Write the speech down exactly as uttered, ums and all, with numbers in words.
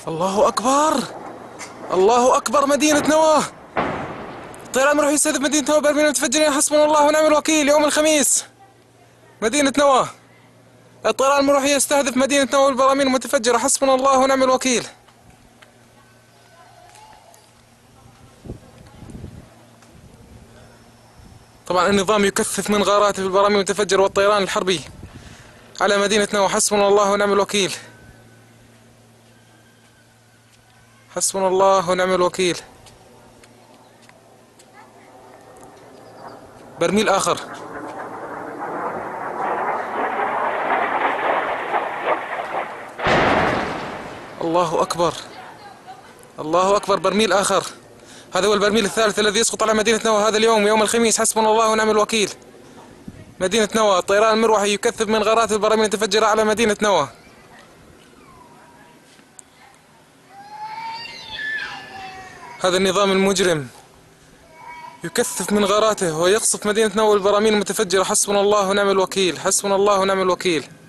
الله أكبر. الله أكبر. مدينة نواه. الطيران راح يستهدف مدينة نواه برميل متفجرين. حسبنا الله ونعم الوكيل. يوم الخميس مدينة نواه. الطيران راح يستهدف مدينة نواه بالبراميل المتفجرة. حسبنا الله ونعم الوكيل. طبعا النظام يكثف من غاراته بالبراميل المتفجرة والطيران الحربي على مدينة نواه. حسبنا الله ونعم الوكيل. حسبنا الله ونعم الوكيل. برميل آخر. الله أكبر. الله أكبر. برميل آخر. هذا هو البرميل الثالث الذي يسقط على مدينة نواه هذا اليوم يوم الخميس. حسبنا الله ونعم الوكيل. مدينة نواه. الطيران المروحي يكثف من غارات البراميل المتفجرة على مدينة نواه. هذا النظام المجرم يكثف من غاراته ويقصف مدينة نواه بالبراميل المتفجرة. حسبنا الله ونعم الوكيل. حسبنا الله ونعم الوكيل.